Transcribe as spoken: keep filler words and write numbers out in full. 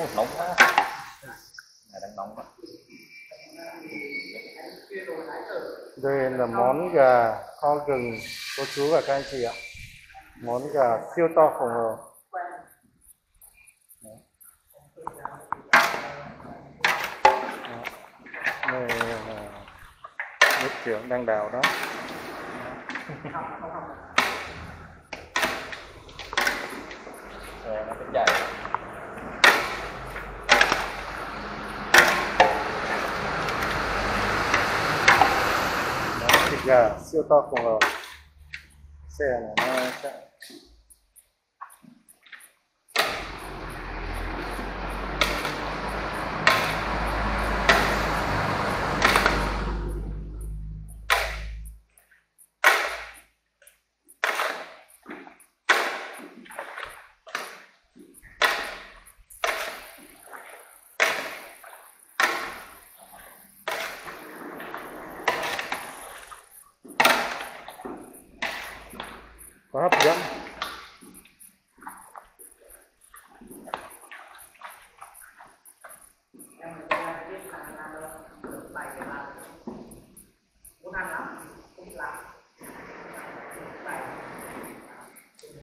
Ủa, nóng quá, này đang nóng quá. Đây là món gà kho gừng cô chú và các anh chị ạ. Món gà siêu to khổng lồ. Đây là bếp trưởng đang đào đó. Rồi nó cũng chạy. Thịt gà siêu to khổng lồ. Xe này nó chạy. Quá hấp dẫn.